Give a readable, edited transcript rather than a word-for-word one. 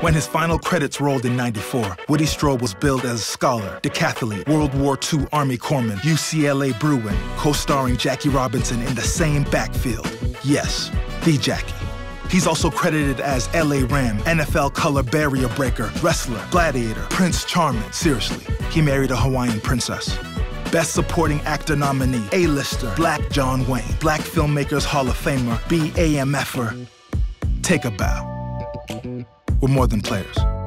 When his final credits rolled in '94, Woody Strode was billed as a scholar, decathlete, World War II Army Corpsman, UCLA Bruin, co-starring Jackie Robinson in the same backfield. Yes, the Jackie. He's also credited as L.A. Ram, NFL color barrier breaker, wrestler, gladiator, Prince Charming. Seriously, he married a Hawaiian princess. Best Supporting Actor nominee, A-lister, Black John Wayne, Black Filmmakers Hall of Famer, BAMFer. Take a bow. We're more than players.